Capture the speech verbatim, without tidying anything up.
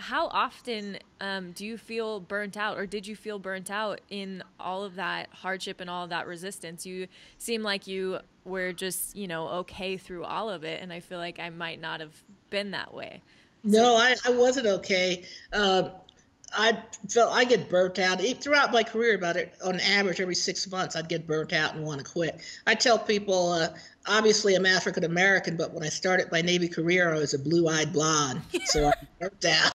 how often um, do you feel burnt out, or did you feel burnt out in all of that hardship and all of that resistance? You seem like you were just, you know, okay through all of it, and I feel like I might not have been that way. So, No, I, I wasn't okay. Um, I felt I get burnt out E- throughout my career. About it, on average, every six months, I'd get burnt out and want to quit. I tell people, uh, obviously, I'm African American, but when I started my Navy career, I was a blue-eyed blonde, so I'm burnt out.